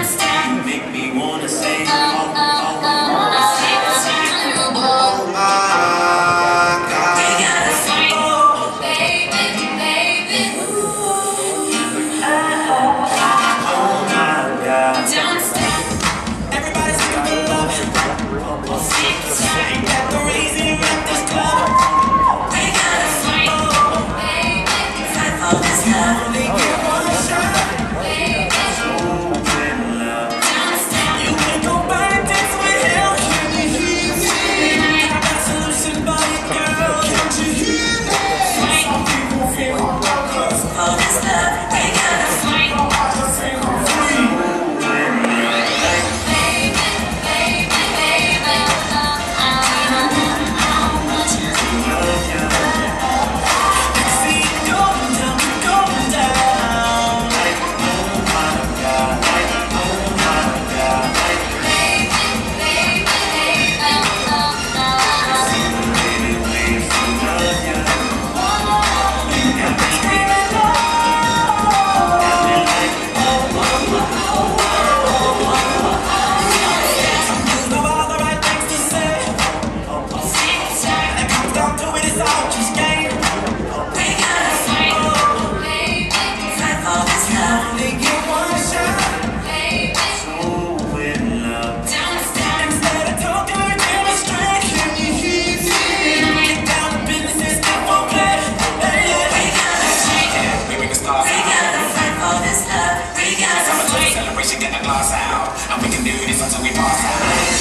make me wanna say, oh my God. We gotta fight, oh baby, baby. Oh my God. Don't stop. Everybody's looking for love. Ain't that the reason you at this club? We gotta fight, oh baby, fight for this love. Only get one shot. Get the glass out, and we can do this until we pass out.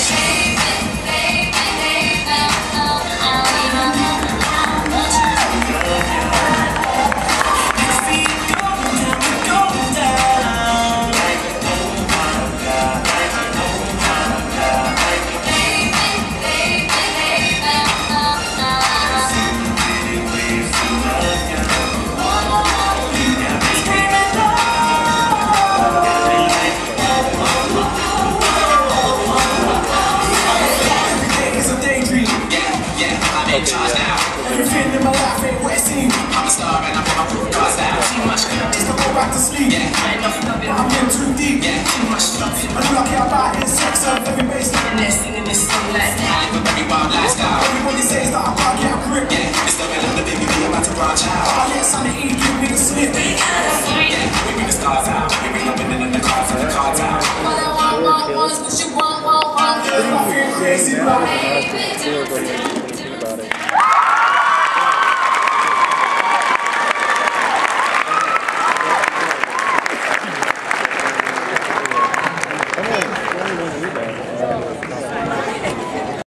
Everything in my life ain't what it seems. I'm a star and I put my broadcast out. Too much just to go back to sleep. Yeah, I ain't nothing of it. I'm in too deep. Yeah, too much stuff. I'm lucky about it. Sex of every bass.